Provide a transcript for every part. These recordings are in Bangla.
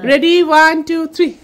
Ready? 1, 2, 3.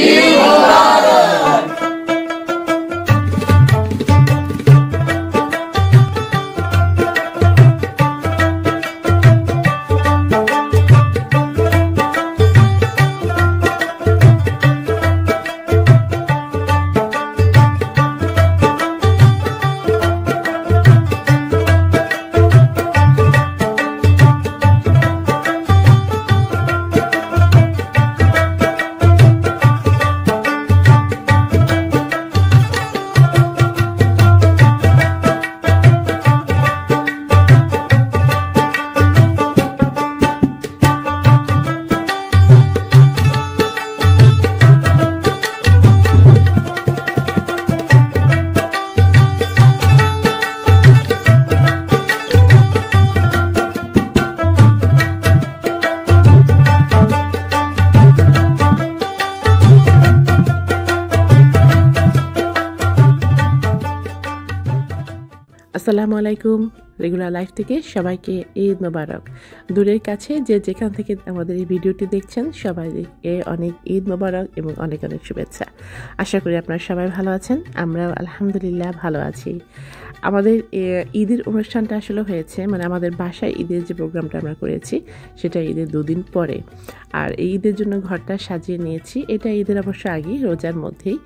আসসালামু আলাইকুম। রেগুলার লাইফ থেকে সবাইকে ঈদ মোবারক। দূরের কাছে যে যেখান থেকে আমাদের এই ভিডিওটি দেখছেন সবাইকে অনেক ঈদ মোবারক এবং অনেক অনেক শুভেচ্ছা। আশা করি আপনারা সবাই ভালো আছেন, আমরাও আলহামদুলিল্লাহ ভালো আছি। আমাদের ঈদের অনুষ্ঠানটা আসলে হয়েছে আমাদের বাসায় ঈদের যে প্রোগ্রামটা আমরা করেছি সেটা ঈদের 2 দিন পরে। আর এই ঈদের জন্য ঘরটা সাজিয়ে নিয়েছি। এটা ঈদের অবশ্য আগেই, রোজার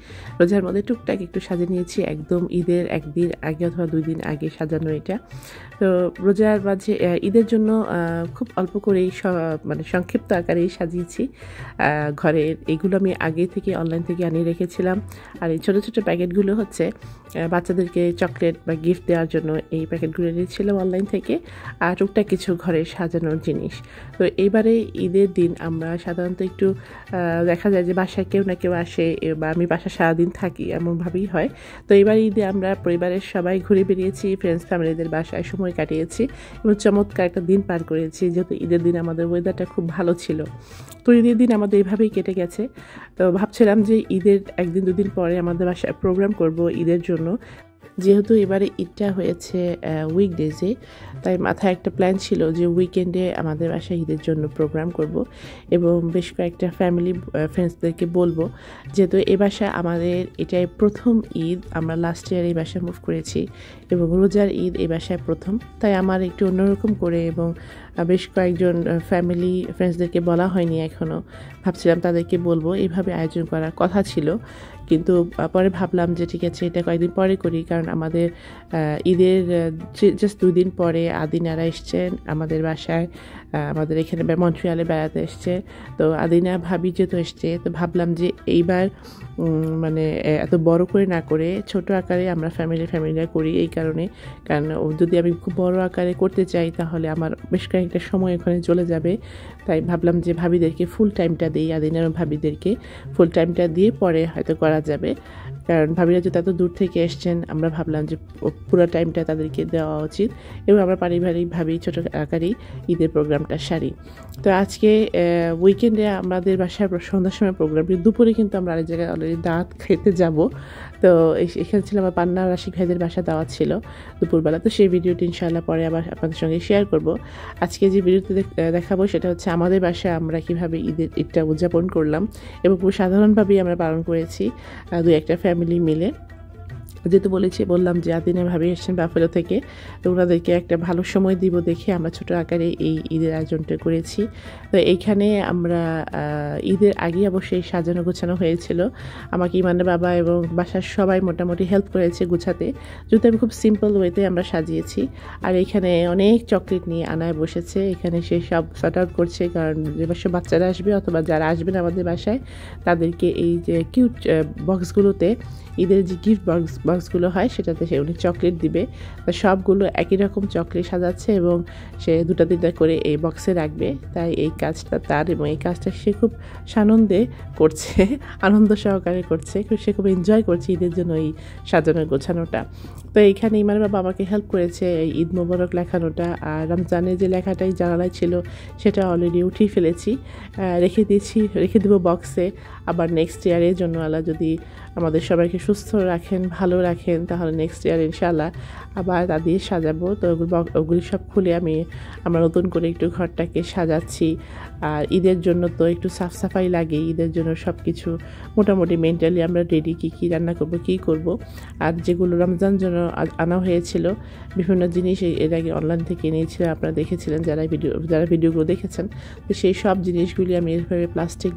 মধ্যে টুকটাক একটু সাজিয়ে নিয়েছি। একদম ঈদের 1 দিন আগে অথবা 2 দিন আগে সাজানো এটা। তো রোজার মাঝে ঈদের জন্য খুব অল্প করেই সংক্ষিপ্ত আকারেই সাজিয়েছি ঘরের। এইগুলো আমি আগে থেকে অনলাইন থেকে আনিয়ে রেখেছিলাম। আর এই ছোটো ছোটো প্যাকেটগুলো হচ্ছে বাচ্চাদেরকে চকলেট বা গিফট দেওয়ার জন্য এই প্যাকেটগুলো নিয়েছিলাম অনলাইন থেকে। আর টুকটাক কিছু ঘরে সাজানোর জিনিস। তো এইবারে ঈদের দিন আমরা সাধারণত একটু দেখা যায় যে বাসায় কেউ না কেউ আসে বা আমি বাসায় সারাদিন থাকি, এমনভাবেই হয়। তো এবার ঈদে আমরা পরিবারের সবাই ঘুরে বেরিয়েছি, ফ্রেন্ডস ফ্যামিলিদের বাসায় সময় কাটিয়েছি এবং চমৎকার একটা দিন পার করেছি। যেহেতু ঈদের দিন আমাদের ওয়েদারটা খুব ভালো ছিল, তো ঈদের দিন আমাদের এইভাবেই কেটে গেছে। তো ভাবছিলাম যে ঈদের 1-2 দিন পরে আমাদের বাসায় প্রোগ্রাম করব ঈদের জন্য। যেহেতু এবারে ঈদটা হয়েছে উইকডেজে, তাই মাথায় একটা প্ল্যান ছিল যে উইকেন্ডে আমাদের বাসায় ঈদের জন্য প্রোগ্রাম করব এবং বেশ কয়েকটা ফ্যামিলি ফ্রেন্ডসদেরকে বলবো। যেহেতু এ বাসায় আমাদের এটাই প্রথম ঈদ, আমরা লাস্ট ইয়ার এই বাসায় মুভ করেছি এবং রোজার ঈদ এই বাসায় প্রথম, তাই আমার একটু অন্যরকম করে এবং বেশ কয়েকজন ফ্যামিলি ফ্রেন্ডসদেরকে বলা হয়নি এখনও। ভাবছিলাম তাদেরকে বলবো, এইভাবে আয়োজন করার কথা ছিল, কিন্তু পরে ভাবলাম যে ঠিক আছে এটা কয়েকদিন পরে করি। কারণ আমাদের ঈদের জাস্ট 2 দিন পরে আদিনারা এসছেন আমাদের বাসায়, আমাদের এখানে মন্ট্রিয়ালে বেড়াতে এসছে। তো আদিনা ভাবি যেহেতু এসছে, তো ভাবলাম যে এইবার এত বড় করে না করে ছোট আকারে আমরা ফ্যামিলিরা করি। এই কারণে, কারণ যদি আমি খুব বড় আকারে করতে চাই তাহলে আমার বেশ কয়েকটা সময় ওখানে চলে যাবে। তাই ভাবলাম যে ভাবিদেরকে ফুল টাইমটা দিই, আদিনার ভাবিদেরকে ফুল টাইমটা দিয়ে পরে হয়তো করা যাবে। কারণ ভাবিরা যেহেতু এত দূর থেকে এসছেন, আমরা ভাবলাম যে পুরো টাইমটা তাদেরকে দেওয়া উচিত এবং আমরা পারিবারিকভাবেই ছোটো আকারেই ঈদের প্রোগ্রামটা সারি। তো আজকে উইকেন্ডে আমাদের বাসায় সন্ধ্যার সময় প্রোগ্রামটি, দুপুরে কিন্তু আমরা আরেক জায়গায় অলরেডি দাওয়াত খেতে যাব। তো এখানে ছিল আমার পান্না রাশিক ভাইদের বাসা দাওয়াত ছিল দুপুরবেলা। তো সেই ভিডিওটি ইনশাআল্লাহ পরে আবার আপনাদের সঙ্গে শেয়ার করব। আজকে যে ভিডিওতে দেখাবো সেটা হচ্ছে আমাদের বাসায় আমরা কীভাবে ঈদটা উদযাপন করলাম এবং খুব সাধারণভাবেই আমরা পালন করেছি 2-1টা ফ্যামিলি মিলে। যেহেতু বললাম যে আদিনা ভাবি এসেছেন বাফেলো থেকে, তো ওনাদেরকে একটা ভালো সময় দিব দেখে আমরা ছোটো আকারে এই ঈদের আয়োজনটা করেছি। তো এইখানে আমরা ঈদের আগে অবশ্যই সাজানো গোছানো হয়েছিল। আমাকে ইমানের বাবা এবং বাসার সবাই মোটামুটি হেল্প করেছে গুছাতে, যেহেতু আমি খুব সিম্পল ওয়েতে আমরা সাজিয়েছি। আর এখানে অনেক চকলেট নিয়ে আনায় বসেছে, এখানে সে সব সর্ট আউট করছে, কারণ যে বাসায় বাচ্চারা আসবে অথবা যারা আসবেন আমাদের বাসায় তাদেরকে এই যে কিউট বক্সগুলোতে ঈদের যে গিফট বক্সগুলো হয় সেটাতে সে উনি চকলেট দিবে। সবগুলো একই রকম চকলেট সাজাচ্ছে এবং সে 2টা করে এই বক্সে রাখবে। তাই এই কাজটা তার এবং এই কাজটা সে খুব সানন্দে করছে, আনন্দ সহকারে করছে, সে খুব এনজয় করছে ঈদের জন্য এই সাজানো গোছানোটা। তো এইখানে ইমানের বাবা আমাকে হেল্প করেছে এই ঈদ মোবারক লেখানোটা। আর রমজানের যে লেখাটাই জানালায় ছিল সেটা অলরেডি উঠিয়ে ফেলেছি, রেখে দেবো বক্সে। আবার নেক্সট ইয়ারের জন্য আল্লাহ যদি আমাদের সবাইকে সুস্থ রাখেন, ভালো রাখেন, তাহলে নেক্সট ইয়ার ইনশাআল্লাহ আবার তা দিয়ে সাজাবো। তো ওগুলি সব খুলে আমরা নতুন করে একটু ঘরটাকে সাজাচ্ছি। আর ঈদের জন্য তো একটু সাফ সাফাই লাগে, ঈদের জন্য সব কিছু মোটামুটি মেন্টালি আমরা রেডি, কী রান্না করব, কী করব। আর যেগুলো রমজান জন্য আনা হয়েছিল বিভিন্ন জিনিস এর আগে অনলাইন থেকে নিয়েছিলাম, আপনারা দেখেছিলেন যারা ভিডিওগুলো দেখেছেন। তো সেই সব জিনিসগুলি আমি এভাবে প্লাস্টিক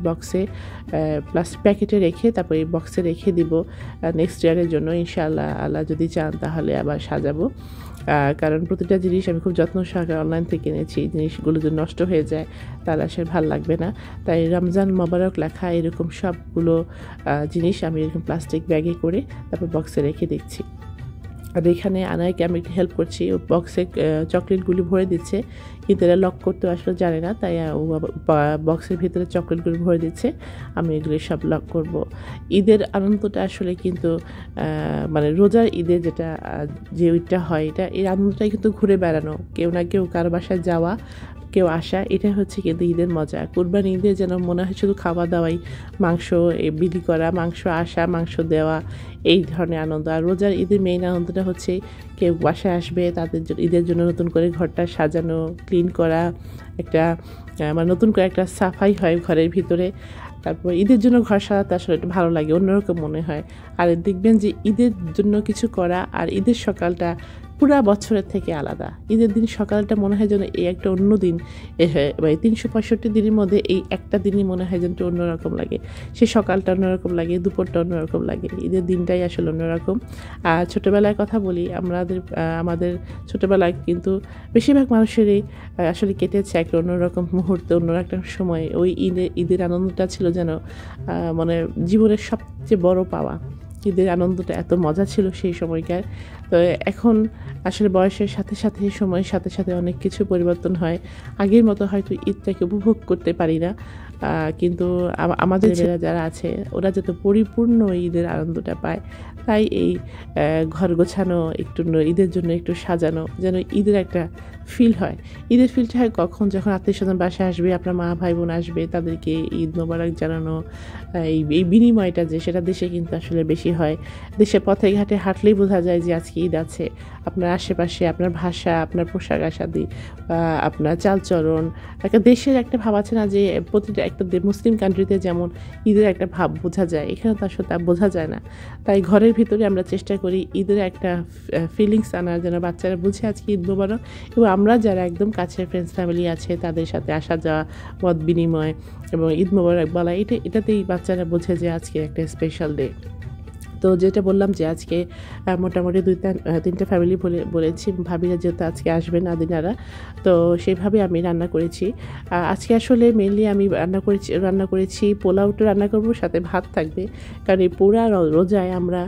প্যাকেটে রেখে তারপর এই বক্সে রেখে দিব নেক্সট ইয়ারের জন্য ইনশাআল্লাহ। আল্লাহ যদি চান তাহলে আবার সাজাবো। কারণ প্রতিটা জিনিস আমি খুব যত্ন সহকারে অনলাইন থেকে এনেছি, জিনিসগুলো যদি নষ্ট হয়ে যায় তাহলে আসলে ভালো লাগবে না। তাই রমজান মোবারক লেখা এরকম সবগুলো জিনিস আমি এরকম প্লাস্টিক ব্যাগে করে তারপর বক্সে রেখে দিচ্ছি। আর এখানে আনায়কে আমি একটু হেল্প করছি, ও বক্সে চকলেটগুলি ভরে দিচ্ছে, কিন্তু এরা লক করতে আসলে জানে না, তাই ও বক্সের ভিতরে চকলেটগুলি ভরে দিচ্ছে, আমি এগুলি সব লক করব। ঈদের আনন্দটা আসলে কিন্তু মানে রোজার ঈদে যে ওইটা হয়, এই আনন্দটাই কিন্তু ঘুরে বেড়ানো, কেউ না কেউ কারো বাসায় যাওয়া, কেউ আসা, এটা হচ্ছে কিন্তু ঈদের মজা। কুরবানি ঈদে যেন মনে হয় শুধু খাওয়া দাওয়াই, মাংস বিলি করা, মাংস আসা, মাংস দেওয়া, এই ধরনের আনন্দ। আর রোজার ঈদের মেইন আনন্দটা হচ্ছে কেউ বাসায় আসবে, তাদের ঈদের জন্য নতুন করে ঘরটা সাজানো, ক্লিন করা, নতুন করে একটা সাফাই হয় ঘরের ভিতরে। তারপর ঈদের জন্য ঘর সাজাতে আসলে একটু ভালো লাগে, অন্যরকম মনে হয়। আর দেখবেন যে ঈদের জন্য কিছু করা আর ঈদের সকালটা পুরা বছরের থেকে আলাদা। ঈদের দিন সকালটা মনে হয় যেন এই একটা অন্য দিন, 365 দিনের মধ্যে এই একটা দিনই মনে হয় যেন অন্যরকম লাগে। সেই সকালটা অন্যরকম লাগে, দুপুরটা অন্যরকম লাগে, ঈদের দিনটাই আসলে অন্যরকম। আর ছোটোবেলার কথা বলি, আমাদের ছোটোবেলায় কিন্তু বেশিরভাগ মানুষেরই আসলে কেটেছে একটা অন্যরকম মুহূর্তে, অন্য একটা সময়। ওই ঈদের আনন্দটা ছিল যেন মানে জীবনের সবচেয়ে বড় পাওয়া। ঈদের আনন্দটা এত মজা ছিল সেই সময়কার। তো এখন আসলে বয়সের সাথে সাথে, সময়ের সাথে সাথে অনেক কিছু পরিবর্তন হয়। আগের মতো হয়তো ঈদটাকে উপভোগ করতে পারি না, কিন্তু আমাদের যারা আছে ওরা যাতে পরিপূর্ণ ঈদের আনন্দটা পায়, তাই এই ঘর গোছানো, একটু ঈদের জন্য একটু সাজানো, যেন ঈদের একটা ফিল হয়। ঈদের ফিলটা হয় কখন, যখন আত্মীয় স্বজন বাসায় আসবে, আপনার মা ভাই বোন আসবে, তাদেরকে ঈদ মোবারক জানানো, এই বিনিময়টা সেটা দেশে কিন্তু আসলে বেশি হয়। দেশে পথে ঘাটে হাঁটলেই বোঝা যায় যে আজকে ঈদ আছে। আপনার আশেপাশে আপনার ভাষা, আপনার পোশাক আশাদি, আপনার চালচরণ, একটা দেশের একটা ভাব আছে না, যে প্রতিটা একটা মুসলিম কান্ট্রিতে যেমন ঈদের একটা ভাব বোঝা যায়, এখানে তো আসলে তা বোঝা যায় না। তাই ঘরের ভিতরে আমরা চেষ্টা করি ঈদের একটা ফিলিংস আনার, যেন বাচ্চারা বুঝে আজকে ঈদ মোবারক। এবং আমরা যারা একদম কাছের ফ্রেন্ডস ফ্যামিলি আছে তাদের সাথে আসা যাওয়া, মত বিনিময় এবং ঈদ মোবারক বলা, এটাতেই বাচ্চারা বোঝে যে আজকে একটা স্পেশাল ডে। তো যেটা বললাম যে আজকে মোটামুটি 2-3টা ফ্যামিলি বলেছি, ভাবিরা যেহেতু আজকে আসবেন আদিনারা, তো সেইভাবে আমি রান্না করেছি। আজকে আসলে মেনলি আমি রান্না করেছি পোলাওটা রান্না করব, সাথে ভাত থাকবে। কারণ এই পুরা রোজায় আমরা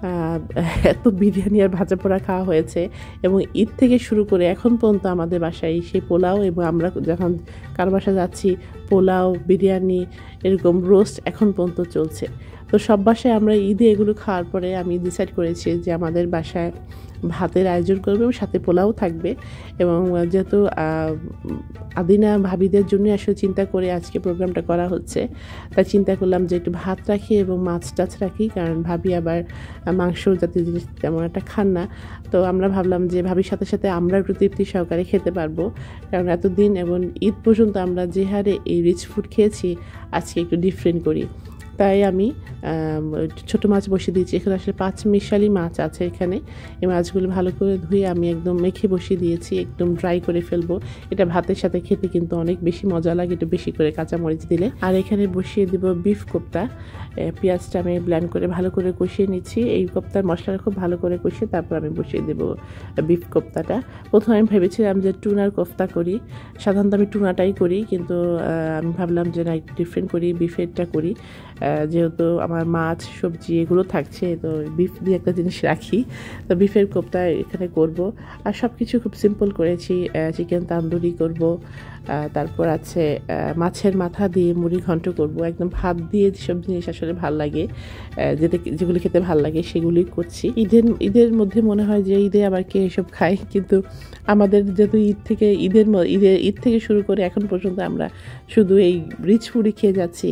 এত বিরিয়ানি আর ভাজা পোড়া খাওয়া হয়েছে, এবং ঈদ থেকে শুরু করে এখন পর্যন্ত আমাদের বাসায় সেই পোলাও, এবং আমরা যখন কারো বাসায় যাচ্ছি পোলাও, বিরিয়ানি, এরকম রোস্ট এখন পর্যন্ত চলছে। তো সব বাসায় আমরা ঈদে এগুলো খাওয়ার পরে আমি ডিসাইড করেছি যে আমাদের বাসায় ভাতের আয়োজন করবে এবং সাথে পোলাও থাকবে। এবং যেহেতু আদিনা ভাবিদের জন্য আসলে চিন্তা করে আজকে প্রোগ্রামটা করা হচ্ছে, তাই চিন্তা করলাম যে একটু ভাত রাখি এবং মাছ টাছ রাখি, কারণ ভাবি আবার মাংস জাতীয় জিনিস তেমন একটা খান না। তো আমরা ভাবলাম যে ভাবির সাথে সাথে আমরা একটু তৃপ্তি সহকারে খেতে পারবো, কারণ এতদিন এবং ঈদ পর্যন্ত আমরা যে হারে এই রিচ ফুড খেয়েছি, আজকে একটু ডিফারেন্ট করি। তাই আমি ছোটো মাছ বসিয়ে দিয়েছি। এখানে আসলে 5 মিশালি মাছ আছে এখানে। এই মাছগুলো ভালো করে ধুয়ে আমি একদম মেখে বসিয়ে দিয়েছি, একদম ড্রাই করে ফেলবো। এটা ভাতের সাথে খেতে কিন্তু অনেক বেশি মজা লাগে, একটু বেশি করে কাঁচামরিচ দিলে। আর এখানে বসিয়ে দিব বিফ কোপ্তা। পেঁয়াজটা আমি ব্লেন্ড করে ভালো করে কষিয়ে নিচ্ছি। এই কোপ্তার মশলাটা খুব ভালো করে কষিয়ে তারপর আমি বসিয়ে দেব বিফ কোপ্তাটা। প্রথমে আমি ভেবেছিলাম যে টুনার কোফতা করি, সাধারণত আমি টুনাটাই করি, কিন্তু আমি ভাবলাম যে না, একটু ডিফারেন্ট করি, বিফেরটা করি। যেহেতু আমার মাছ সবজি এগুলো থাকছে, তো বিফ দিয়ে একটা জিনিস রাখি, তো বিফের কোপ্তা এখানে করব। আর সব কিছু খুব সিম্পল করেছি। চিকেন তান্দুরি করব, তারপর আছে মাছের মাথা দিয়ে মুড়ি ঘন্ট করব। একদম ভাত দিয়ে যেসব জিনিস আসলে ভাল লাগে, যেগুলি খেতে ভাল লাগে সেগুলোই করছি। ঈদের মধ্যে মনে হয় যে ঈদে আবার কে এসব খায়, কিন্তু আমাদের যেহেতু ঈদ থেকে শুরু করে এখন পর্যন্ত আমরা শুধু এই রিচ ফুডই খেয়ে যাচ্ছি,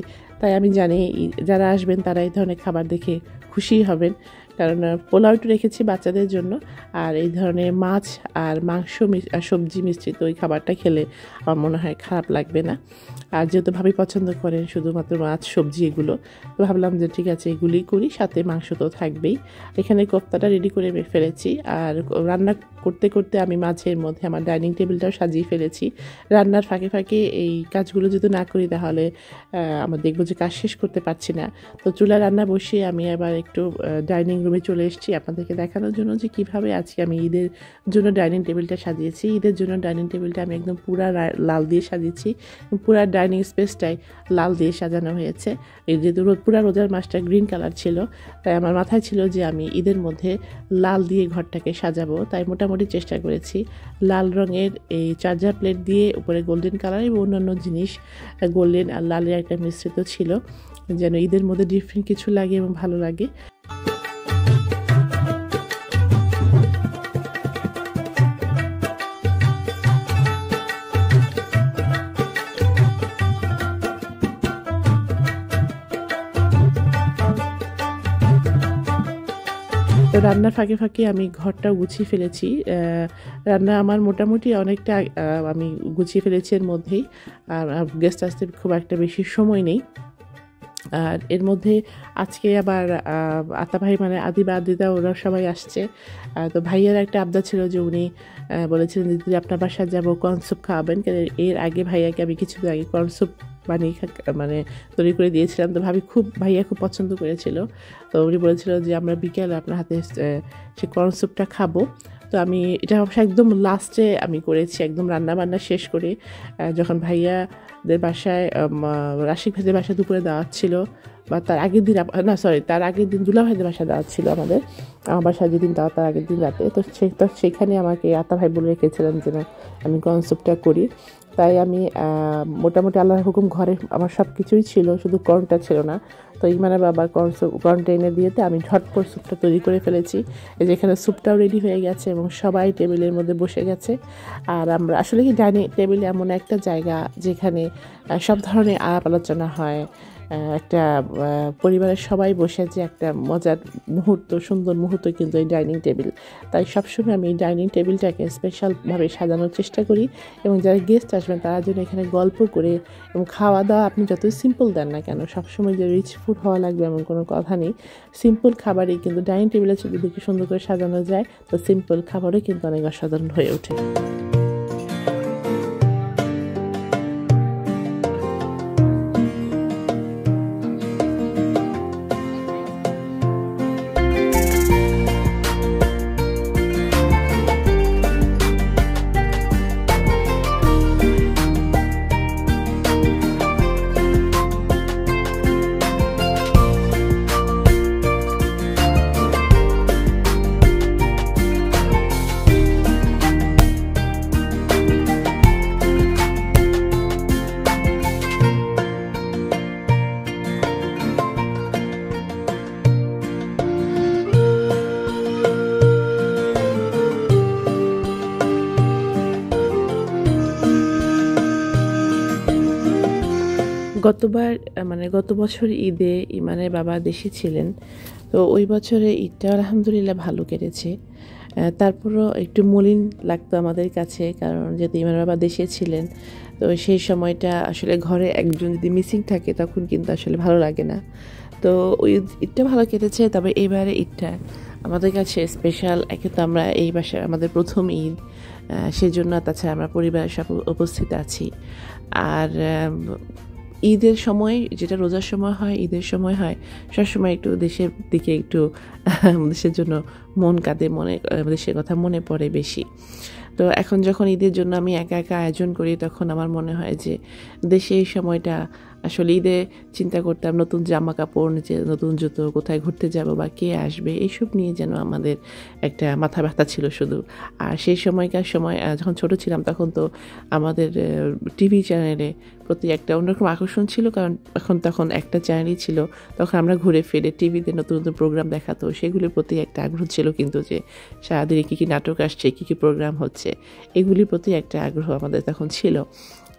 তাই আমি জানি যারা আসবেন তারা এই ধরনের খাবার দেখে খুশি হবেন, কারণ পোলাও একটু রেখেছি বাচ্চাদের জন্য। আর এই ধরনের মাছ আর মাংস সবজি মিশ্রিত ওই খাবারটা খেলে আমার মনে হয় খারাপ লাগবে না। আর যেহেতু ভাবি পছন্দ করেন শুধুমাত্র মাছ সবজি এগুলো, তো ভাবলাম যে ঠিক আছে এগুলি করি, সাথে মাংস তো থাকবেই। এখানে কোফতাটা রেডি করে ফেলেছি। আর রান্না করতে করতে আমি মাঝের মধ্যে আমার ডাইনিং টেবিলটাও সাজিয়ে ফেলেছি। রান্নার ফাঁকে ফাঁকে এই কাজগুলো যদি না করি তাহলে আমরা দেখবো যে কাজ শেষ করতে পারছি না। তো চুলা রান্না বসিয়ে আমি আবার একটু ডাইনিং রুমে চলে এসেছি আপনাদেরকে দেখানোর জন্য যে কীভাবে আজকে আমি ঈদের জন্য ডাইনিং টেবিলটা সাজিয়েছি। ঈদের জন্য ডাইনিং টেবিলটা আমি একদম পুরা লাল দিয়ে সাজিয়েছি, পুরা ডাইনিং স্পেসটাই লাল দিয়ে সাজানো হয়েছে। এই যে পুরা রোজার মাসটা গ্রিন কালার ছিল, তাই আমার মাথায় ছিল যে আমি ঈদের মধ্যে লাল দিয়ে ঘরটাকে সাজাবো। তাই মোটামুটি চেষ্টা করেছি লাল রঙের এই চার্জার প্লেট দিয়ে উপরে গোল্ডেন কালার এবং অন্যান্য জিনিস গোল্ডেন আর লালের একটা মিশ্রিত ছিল, যেন ঈদের মধ্যে ডিফারেন্ট কিছু লাগে এবং ভালো লাগে। তো রান্নার ফাঁকে ফাঁকে আমি ঘরটা গুছিয়ে ফেলেছি। রান্না আমার মোটামুটি অনেকটা আমি গুছিয়ে ফেলেছি এর মধ্যেই। আর গেস্ট আসতে খুব একটা বেশি সময় নেই। আর এর মধ্যে আজকে আবার আতা ভাই মানে আদি বা আদিদা ওরা সবাই আসছে। তো ভাইয়ার একটা আবদার ছিল যে উনি বলেছিলেন দিদি আপনার বাসায় যাবো, কর্ন স্যুপ খাওয়াবেন। এর আগে ভাইয়াকে আমি কিছুদিন আগে কর্ন স্যুপ বানিয়ে মানে তৈরি করে দিয়েছিলাম। তো ভাইয়া খুব পছন্দ করেছিল। তো উনি বলেছিল যে আমরা বিকেলে আপনার হাতে সে কর্ন স্যুপটা খাবো। তো আমি এটা অবশ্য একদম লাস্টে আমি করেছি, একদম রান্নাবান্না শেষ করে, যখন ভাইয়াদের বাসায় রাশিক ভাইদের বাসায় দুপুরে দাওয়াত ছিল, বা তার আগের দিন তার আগের দিন দুলা ভাইদের বাসায় দাওয়াত ছিল আমার বাসায় যেদিন দাওয়াত তার আগের দিন রাতে। তো সেখানে আমাকে আতা ভাই বলে রেখেছিলেন যে না আমি কর্ন স্যুপটা করি। তাই আমি মোটামুটি আল্লাহর হুকুম ঘরে আমার সব কিছুই ছিল, শুধু কর্নটা ছিল না। তো ইমানের বাবার কর্নটা এনে দিয়েতে আমি ঝটপট স্যুপটা তৈরি করে ফেলেছি। এই যে এখানে স্যুপটাও রেডি হয়ে গেছে এবং সবাই টেবিলের মধ্যে বসে গেছে। আর আমরা আসলে কি ডাইনিং টেবিল এমন একটা জায়গা যেখানে সব ধরনের আলাপ আলোচনা হয়, একটা পরিবারের সবাই বসে যে একটা মজার মুহূর্ত, সুন্দর মুহূর্ত কিন্তু এই ডাইনিং টেবিল। তাই সবসময় আমি এই ডাইনিং টেবিলটাকে স্পেশালভাবে সাজানোর চেষ্টা করি, এবং যারা গেস্ট আসবেন তারা যেন এখানে গল্প করে এবং খাওয়া দাওয়া আপনি যতই সিম্পল দেন না কেন, সবসময় যে রিচ ফুড হওয়া লাগবে এমন কোনো কথা নেই। সিম্পল খাবারই কিন্তু ডাইনিং টেবিলে যদি সুন্দর করে সাজানো যায়, তো সিম্পল খাবারও কিন্তু অনেক অসাধারণ হয়ে ওঠে। গত বছর ঈদে ইমানের বাবা দেশে ছিলেন। তো ওই বছরে ঈদটা আলহামদুলিল্লাহ ভালো কেটেছে। তারপরও একটু মলিন লাগতো আমাদের কাছে, কারণ যেহেতু ইমানের বাবা দেশে ছিলেন, তো সেই সময়টা আসলে ঘরে একজন যদি মিসিং থাকে তখন কিন্তু আসলে ভালো লাগে না। তো ওই ঈদটা ভালো কেটেছে। তবে এবারে ঈদটা আমাদের কাছে স্পেশাল। একে তো আমরা এই বাসায় আমাদের প্রথম ঈদ, সেজন্য তাছাড়া আমরা পরিবারের সব উপস্থিত আছি। আর ঈদের সময় যেটা রোজার সময় হয়, ঈদের সময় হয় সবসময় একটু দেশের দিকে একটু দেশের জন্য মন কাঁদে, দেশের কথা মনে পড়ে বেশি। তো এখন যখন ঈদের জন্য আমি একা একা আয়োজন করি, তখন আমার মনে হয় যে দেশে এই সময়টা আসলে ঈদে চিন্তা করতাম নতুন জামা কাপড়, নতুন জুতো, কোথায় ঘুরতে যাব বা কে আসবে, এইসব নিয়ে যেন আমাদের একটা মাথা ব্যথা ছিল শুধু। আর সেই সময়কার যখন ছোট ছিলাম তখন তো আমাদের টিভি চ্যানেলে প্রতি একটা অন্যরকম আকর্ষণ ছিল, কারণ তখন একটা চ্যানেলই ছিল। তখন আমরা ঘুরে ফিরে টিভিতে নতুন নতুন প্রোগ্রাম দেখাতো, সেগুলির প্রতি একটা আগ্রহ ছিল, কিন্তু যে সারাদিনে কী কী নাটক আসছে, কী কী প্রোগ্রাম হচ্ছে, এগুলির প্রতি একটা আগ্রহ আমাদের তখন ছিল।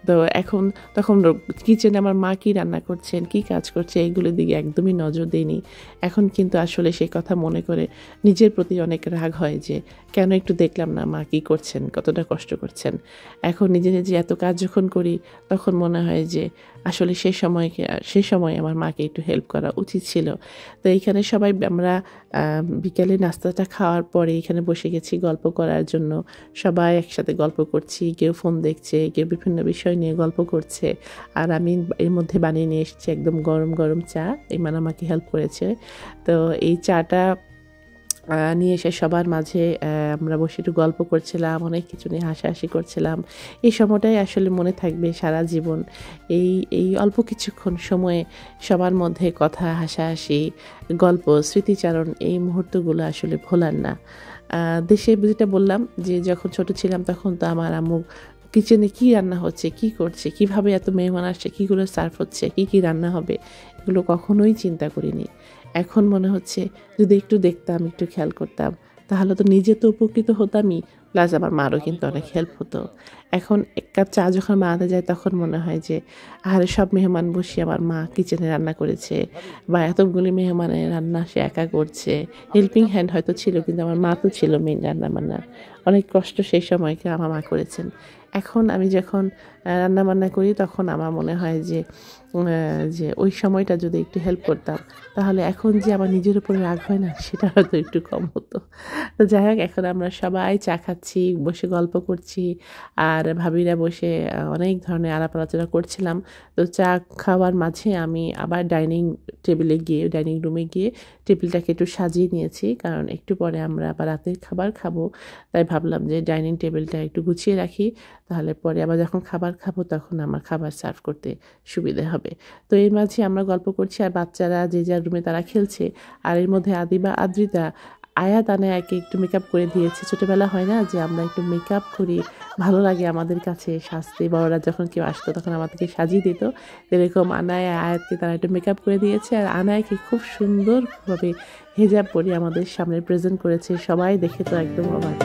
তো তখন কিচেনে আমার মা কী রান্না করছেন, কী কাজ করছে, এইগুলোর দিকে একদমই নজর দিইনি। এখন কিন্তু আসলে সেই কথা মনে করে নিজের প্রতি অনেক রাগ হয় যে কেন একটু দেখলাম না মা কী করছেন, কতটা কষ্ট করছেন। এখন নিজে নিজে এত কাজ যখন করি তখন মনে হয় যে আসলে সেই সময় আমার মাকে একটু হেল্প করা উচিত ছিল। তো এইখানে সবাই আমরা বিকেলে নাস্তাটা খাওয়ার পরে এখানে বসে গেছি গল্প করার জন্য। সবাই একসাথে গল্প করছি, কেউ ফোন দেখছে, কেউ বিভিন্ন বিষয় নিয়ে গল্প করছে। আর আমি এর মধ্যে বানিয়ে নিয়ে এসেছি একদম গরম গরম চা। ইমান আমাকে হেল্প করেছে। তো এই চাটা নিয়ে এসে সবার মাঝে আমরা বসে একটু গল্প করছিলাম, অনেক কিছু নিয়ে হাসাহাসি করছিলাম। এই সময়টাই আসলে মনে থাকবে সারা জীবন। এই অল্প কিছুক্ষণ সময়ে সবার মধ্যে কথা, হাসাহাসি, গল্প, স্মৃতিচারণ, এই মুহূর্তগুলো আসলে ভোলার না। দেশে যেটা বললাম যে যখন ছোট ছিলাম তখন তো আমার আম্মু কিচেনে কী রান্না হচ্ছে, কী করছে, কীভাবে এত মেহমান আসছে, কীগুলো সার্ভ হচ্ছে, কী রান্না হবে, এগুলো কখনোই চিন্তা করিনি। এখন মনে হচ্ছে যদি একটু দেখতাম, একটু খেয়াল করতাম, তাহলে তো নিজে তো উপকৃত হতামই, প্লাস আমার মারও কিন্তু অনেক হেল্প হতো। এখন এক কাপ চা যখন বানাতে যায় তখন মনে হয় যে আরে সব মেহমান বসিয়ে আমার মা কিচেনে রান্না করেছে, বা এতগুলি মেহমানের রান্না সে একা করছে। হেল্পিং হ্যান্ড হয়তো ছিল, কিন্তু আমার মা তো ছিল মেন রান্না বান্নার। অনেক কষ্ট সেই সময়কে আমার মা করেছেন। এখন আমি যখন রান্নাবান্না করি তখন আমার মনে হয় যে ওই সময়টা যদি একটু হেল্প করতাম, তাহলে এখন যে আমার নিজের উপরে রাগ হয় না, সেটা হয়তো একটু কম হতো। তো যাই হোক, এখন আমরা সবাই চা খাচ্ছি, বসে গল্প করছি, আর ভাবিরা বসে অনেক ধরনের আলাপ আলোচনা করছিলাম। তো চা খাওয়ার মাঝে আমি আবার ডাইনিং রুমে গিয়ে টেবিলটাকে একটু সাজিয়ে নিয়েছি, কারণ একটু পরে আমরা আবার রাতের খাবার খাবো। তাই ভাবলাম যে ডাইনিং টেবিলটা একটু গুছিয়ে রাখি, তাহলে পরে আবার যখন খাবার খাবো তখন আমার খাবার সার্ভ করতে সুবিধা হবে। তো এর মাঝে আমরা গল্প করছি, আর বাচ্চারা যে যার রুমে তারা খেলছে। আর এর মধ্যে আদ্রিতা আয়াত আনায়াকে একটু মেকআপ করে দিয়েছে। ছোটোবেলা হয় না যে আমরা একটু মেকআপ করি, ভালো লাগে আমাদের কাছে সাজতে। বড়রা যখন কেউ আসতো তখন আমাদেরকে সাজিয়ে দিত, এরকম আয়াতকে তারা একটু মেকআপ করে দিয়েছে। আর আনায়াকে খুব সুন্দরভাবে হেজাব পরে আমাদের সামনে প্রেজেন্ট করেছে। সবাই দেখে তো একদম অবাক।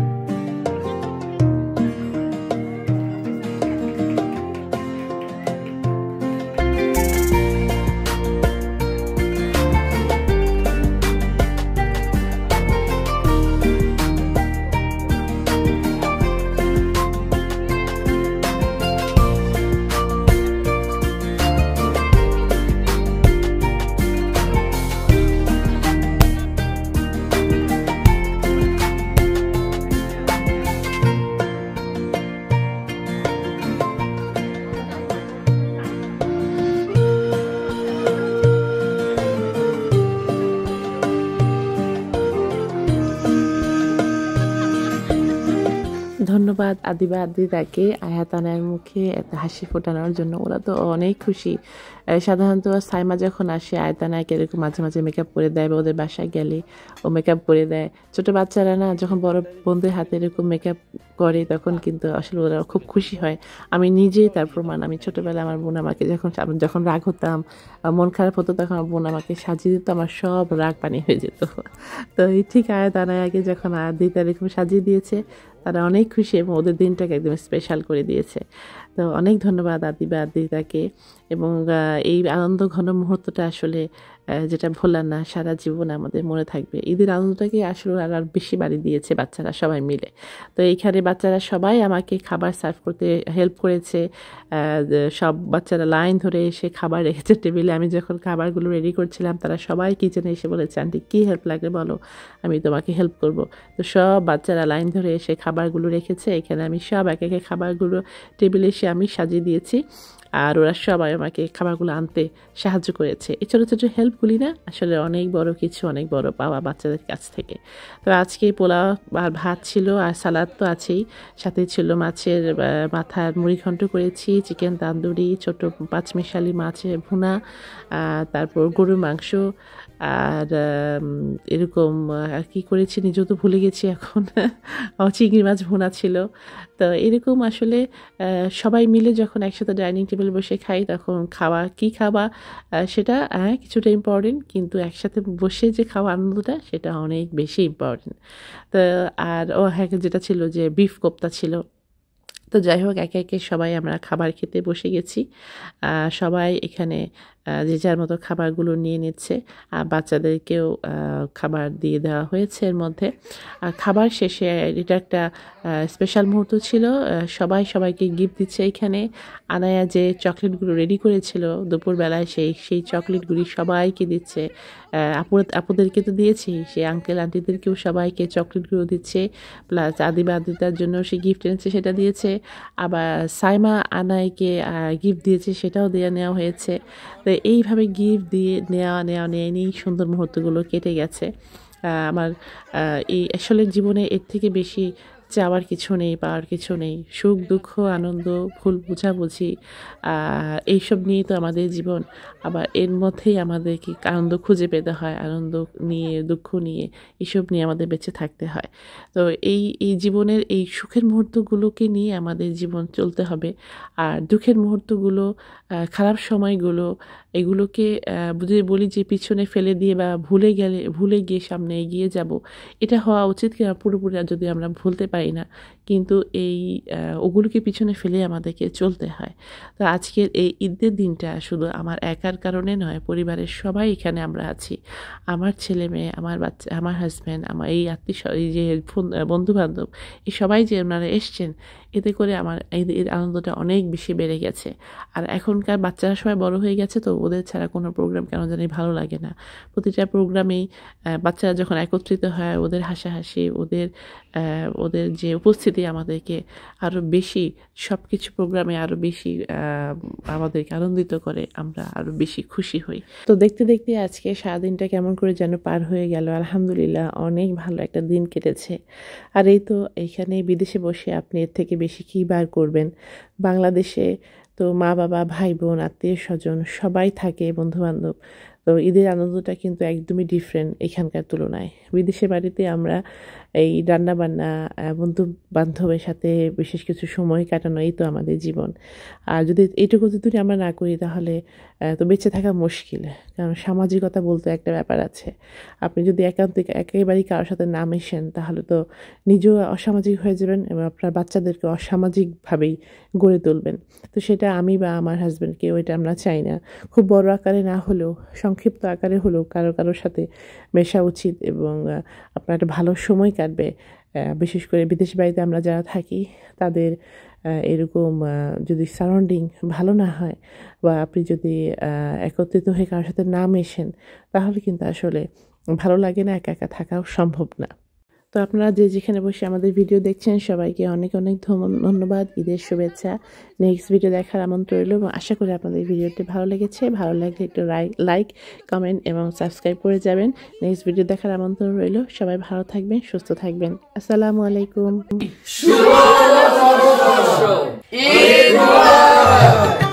ধন্যবাদ আদ্রিতাকে আয়াত আনায়ের মুখে এত হাসি ফোটানোর জন্য। ওরা তো অনেক খুশি। সাধারণত সাইমা যখন আসে আয়াত আনায়াকে এরকম মাঝে মাঝে মেকআপ করে দেয়, বা ওদের বাসায় গেলে ও মেকআপ করে দেয়। ছোটো বাচ্চারা না যখন বড় বোনদের হাতে এরকম মেকআপ করে তখন কিন্তু আসলে ওরা খুব খুশি হয়। আমি নিজেই তার প্রমাণ। আমি ছোটোবেলায় আমার বোন আমাকে যখন রাগ হতাম, মন খারাপ হতো, তখন আমার বোন আমাকে সাজিয়ে দিত, আমার সব রাগ পানি হয়ে যেত। তো এই ঠিক আয়াত আনায়াকে যখন আদ্রিতা এরকম সাজিয়ে দিয়েছে, তারা অনেক খুশি এবং ওদের দিনটাকে একদম স্পেশাল করে দিয়েছে। তো অনেক ধন্যবাদ আদ্রিতাকে। এবং এই আনন্দ ঘন মুহূর্তটা আসলে যেটা ভোলার না, সারা জীবন আমাদের মনে থাকবে। ঈদের আনন্দটাকে আসলে আর বেশি বাড়ি দিয়েছে বাচ্চারা সবাই মিলে। তো এইখানে বাচ্চারা সবাই আমাকে খাবার সার্ভ করতে হেল্প করেছে। সব বাচ্চারা লাইন ধরে এসে খাবার রেখেছে টেবিলে। আমি যখন খাবারগুলো রেডি করছিলাম, তারা সবাই কিচেনে এসে বলেছে, আন্টি কী হেল্প লাগে বলো, আমি তোমাকে হেল্প করব। তো সব বাচ্চারা লাইন ধরে এসে খাবারগুলো রেখেছে। এখানে আমি সব একে একে খাবারগুলো টেবিলে এসে আমি সাজিয়ে দিয়েছি, আর ওরা সবাই আমাকে খাবারগুলো আনতে সাহায্য করেছে। এই ছোটো ছোটো হেল্পগুলি না আসলে অনেক বড় কিছু, অনেক বড় পাওয়া বাচ্চাদের কাছ থেকে। তো আজকে পোলাও আর ভাত ছিল, আর সালাদ তো আছেই, সাথে ছিল মাছের মাথার মুড়িঘণ্ট করেছি, চিকেন তান্দুরি, ছোটো পাঁচমিশালি মাছের ভুনা, তারপর গরুর মাংস, আর এরকম আর কি করেছি নিজেও তো ভুলে গেছি এখন। চিংড়ি মাছ ভুনা ছিল। তো এরকম আসলে সবাই মিলে যখন একসাথে ডাইনিং টেবিল বসে খাই, তখন খাওয়া সেটা কিছুটা ইম্পর্টেন্ট, কিন্তু একসাথে বসে যে খাওয়া আনন্দটা সেটা অনেক বেশি ইম্পর্টেন্ট। তো আর যেটা ছিল যে বিফ কোপ্তা ছিল, তো যাই হোক, একে একে সবাই আমরা খাবার খেতে বসে গেছি। সবাই এখানে যে যার মতো খাবারগুলো নিয়ে নিচ্ছে। বাচ্চাদেরকেও খাবার দিয়ে দেওয়া হয়েছে এর মধ্যে। খাবার শেষে এটা একটা স্পেশাল মুহূর্ত ছিল। সবাই সবাইকে গিফট দিচ্ছে এখানে। আনায়া যে চকলেটগুলো রেডি করেছিল দুপুরবেলায়, সেই চকলেটগুলি সবাইকে দিচ্ছে। আপুদেরকে তো দিয়েছি, সেই আঙ্কেল আন্টিদেরকেও সবাইকে চকলেটগুলো দিচ্ছে। প্লাস আদিতার জন্য সে গিফট এনেছে, সেটা দিয়েছে। আবার সাইমা আনাইকে গিফট দিয়েছে, সেটাও নেওয়া হয়েছে। তো এইভাবে গিফট দিয়ে নেওয়া নিয়েই সুন্দর মুহূর্তগুলো কেটে গেছে। আমার এই আসলে জীবনে এর থেকে বেশি চাওয়ার কিছু নেই, পাওয়ার কিছু নেই। সুখ দুঃখ আনন্দ ভুল বোঝাবুঝি এইসব নিয়েই তো আমাদের জীবন। আবার এর মধ্যেই আমাদেরকে আনন্দ খুঁজে পেতে হয়, আনন্দ নিয়ে দুঃখ নিয়ে এসব নিয়ে আমাদের বেঁচে থাকতে হয়। তো এই জীবনের এই সুখের মুহূর্তগুলোকে নিয়ে আমাদের জীবন চলতে হবে। আর দুঃখের মুহূর্তগুলো, খারাপ সময়গুলো, এগুলোকে যদি বলি যে পিছনে ফেলে দিয়ে বা ভুলে গিয়ে সামনে এগিয়ে যাব, এটা হওয়া উচিত কিনা পুরোপুরি যদি আমরা ভুলতে পারি না, কিন্তু ওগুলোকে পিছনে ফেলে আমাদেরকে চলতে হয়। তো আজকের এই ঈদের দিনটা শুধু আমার একার কারণে নয়, পরিবারের সবাই এখানে আমরা আছি। আমার ছেলে মেয়ে, আমার বাচ্চা, আমার হাজব্যান্ড, আমার এই এই যে বন্ধুবান্ধব, এই সবাই যে ওনারা এসছেন, এতে করে আমার এই আনন্দটা অনেক বেশি বেড়ে গেছে। আর এখনকার বাচ্চারা সবাই বড় হয়ে গেছে, তো ওদের ছাড়া কোনো প্রোগ্রাম কেন জানি ভালো লাগে না। প্রতিটা প্রোগ্রামেই বাচ্চারা যখন একত্রিত হয়, ওদের হাসাহাসি, ওদের যে উপস্থিতি আমাদেরকে আরও বেশি, সব কিছু প্রোগ্রামে আরও বেশি আমাদেরকে আনন্দিত করে, আমরা আরও বেশি খুশি হই। তো দেখতে দেখতে আজকে সারাদিনটা কেমন করে যেন পার হয়ে গেল। আলহামদুলিল্লাহ অনেক ভালো একটা দিন কেটেছে। আর এই তো এইখানে বিদেশে বসে আপনি এর থেকে বেশি কী বার করবেন। বাংলাদেশে তো মা বাবা, ভাই বোন, আত্মীয় স্বজন সবাই থাকে, বন্ধুবান্ধব। তো ঈদের আনন্দটা কিন্তু একদমই ডিফারেন্ট এখানকার তুলনায়। বিদেশে বাড়িতে আমরা এই রান্নাবান্না, বন্ধু বান্ধবের সাথে বিশেষ কিছু সময় কাটানো, এই তো আমাদের জীবন। আর যদি এইটুকু যদি আমরা না করি, তাহলে তো বেঁচে থাকা মুশকিল। কারণ সামাজিকতা বলতে একটা ব্যাপার আছে। আপনি যদি একেবারেই কারোর সাথে না মেশেন, তাহলে তো নিজেও অসামাজিক হয়ে যাবেন এবং আপনার বাচ্চাদেরকে অসামাজিকভাবেই গড়ে তুলবেন। তো সেটা আমি বা আমার হাজব্যান্ডকেও এটা আমরা চাই না। খুব বড় আকারে না হলেও, সংক্ষিপ্ত আকারে হলেও কারোর সাথে মেশা উচিত এবং আপনার একটা ভালো সময় কাটবে। বিশেষ করে বিদেশ বাড়িতে আমরা যারা থাকি, তাদের এরকম যদি সারাউন্ডিং ভালো না হয়, বা আপনি যদি একত্রিত হয়ে কারোর সাথে না মেশেন, তাহলে কিন্তু আসলে ভালো লাগে না, একা একা থাকাও সম্ভব না। তো আপনারা যে যেখানে বসে আমাদের ভিডিও দেখছেন, সবাইকে অনেক অনেক ধন্যবাদ, ঈদের শুভেচ্ছা। নেক্সট ভিডিও দেখার আমন্ত্রণ রইল এবং আশা করি আপনাদের ভিডিওটি ভালো লেগেছে। ভালো লাগলে একটু লাইক, কমেন্ট এবং সাবস্ক্রাইব করে যাবেন। নেক্সট ভিডিও দেখার আমন্ত্রণ রইল। সবাই ভালো থাকবেন, সুস্থ থাকবেন। আসসালামু আলাইকুম।